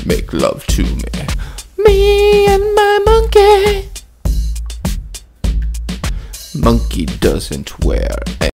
make love to me. Me and my monkey. Monkey doesn't wear